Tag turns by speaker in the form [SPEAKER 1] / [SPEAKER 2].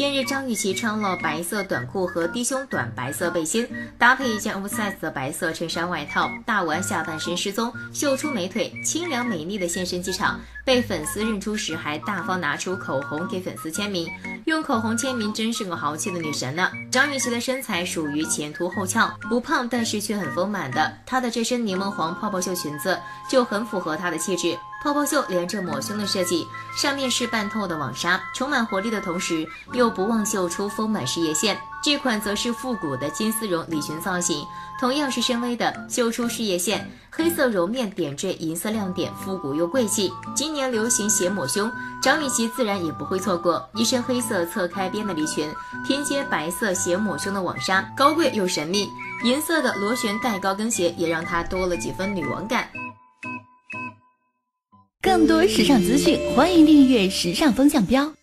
[SPEAKER 1] 近日，张雨绮穿了白色短裤和低胸短白色背心，搭配一件 oversize 的白色衬衫外套，大玩下半身失踪，秀出美腿，清凉美丽的现身机场。被粉丝认出时，还大方拿出口红给粉丝签名。用口红签名真是个豪气的女神呢。张雨绮的身材属于前凸后翘，不胖但是却很丰满的。她的这身柠檬黄泡泡袖裙子就很符合她的气质。泡泡袖连着抹胸的设计，上面是半透的网纱，充满活力的同时又不忘秀出丰满事业线。这款则是复古的金丝绒礼裙造型，同样是深 V 的，秀出事业线，黑色绒面点缀银色亮点，复古又贵气。今年流行斜抹胸，张雨绮自然也不会错过。一身黑色侧开边的礼裙，拼接白色斜抹胸的网纱，高贵又神秘。银色的螺旋带高跟鞋也让她多了几分女王感。
[SPEAKER 2] 更多时尚资讯，欢迎订阅时尚风向标。